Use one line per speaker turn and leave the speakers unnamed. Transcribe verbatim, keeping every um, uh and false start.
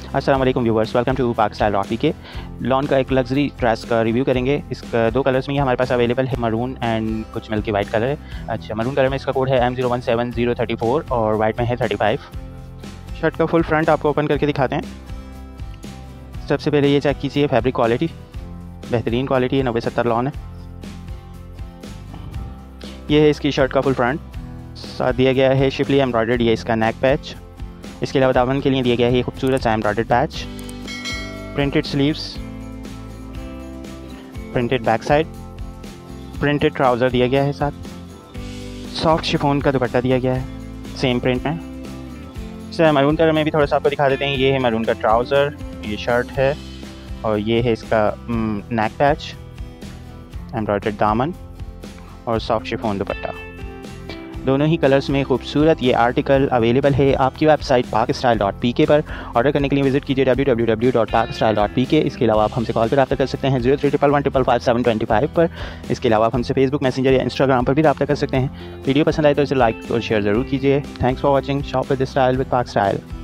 अस्सलाम वालेकुम viewers, welcome to Pak style dot P K. Lawn का एक लग्जरी ड्रेस का रिव्यू करेंगे। इसका दो कलर्स में ही हमारे पास अवेलेबल है, मरून एंड कुछ मिल्की वाइट कलर है। अच्छा, मरून कलर में इसका कोड है M zero one seven zero thirty four और वाइट में है थर्टी फाइव। शर्ट का फुल फ्रंट आपको ओपन करके दिखाते हैं। सबसे पहले ये चेक कीजिए, फैब्रिक क्वालिटी बेहतरीन क्वालिटी है, नब्बे सत्तर लॉन है। ये है इसकी शर्ट का फुल फ्रंट। साथ दिया गया है शिफली एम्ब्रॉयडर्ड ये इसका नेक पैच। इसके अलावा दामन के लिए दिया गया है ये खूबसूरत सा embroidered patch. Printed sleeves, printed back side, printed trouser दिया गया है। साथ सॉफ्ट शिफॉन का दुपट्टा दिया गया है सेम प्रिंट में। सर मरून कलर में भी थोड़ा सा आपको दिखा देते हैं। ये है मरून का ट्राउज़र, ये शर्ट है और ये है इसका नेक पैच, एम्ब्रॉयडर्ड दामन और सॉफ्ट शिफॉन दुपट्टा। दोनों ही कलर्स में खूबसूरत ये आर्टिकल अवेलेबल है आपकी वेबसाइट पाक स्टाइल डॉट पी के पर। ऑर्डर करने के लिए विजिट कीजिए W W W dot Pak style dot P K. इसके अलावा आप हमसे कॉल पर रब्ता कर सकते हैं zero three triple one triple five seven twenty five पर। इसके अलावा आप हमसे फेसबुक मैसेंजर या इंस्टाग्राम पर भी रब्ता कर सकते हैं। वीडियो पसंद आए तो इसे लाइक और शेयर ज़रूर कीजिए। Thanks for watching. Shop with style with Pak style.